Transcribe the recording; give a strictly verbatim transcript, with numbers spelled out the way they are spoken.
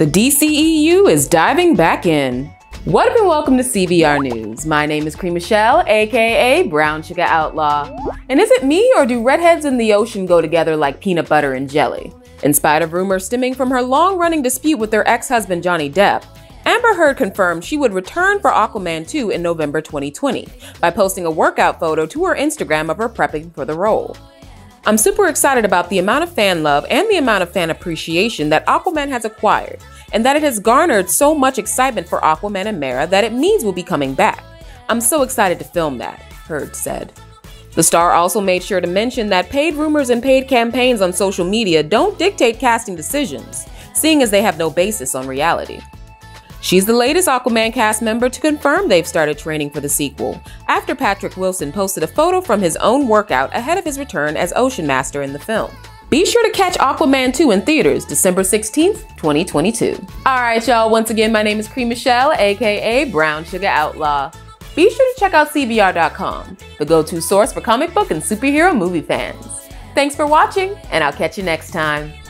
The D C E U is diving back in. What up and welcome to C B R News. My name is Cree Michelle, aka Brown Sugar Outlaw. And is it me, or do redheads in the ocean go together like peanut butter and jelly? In spite of rumors stemming from her long-running dispute with her ex-husband Johnny Depp, Amber Heard confirmed she would return for Aquaman two in November twenty twenty by posting a workout photo to her Instagram of her prepping for the role. I'm super excited about the amount of fan love and the amount of fan appreciation that Aquaman has acquired, and that it has garnered so much excitement for Aquaman and Mera that it means we'll be coming back. I'm so excited to film that, Heard said. The star also made sure to mention that paid rumors and paid campaigns on social media don't dictate casting decisions, seeing as they have no basis on reality. She's the latest Aquaman cast member to confirm they've started training for the sequel, after Patrick Wilson posted a photo from his own workout ahead of his return as Ocean Master in the film. Be sure to catch Aquaman two in theaters December sixteenth, twenty twenty-two. Alright y'all, once again my name is Cree Michelle, aka Brown Sugar Outlaw. Be sure to check out C B R dot com, the go-to source for comic book and superhero movie fans. Thanks for watching, and I'll catch you next time.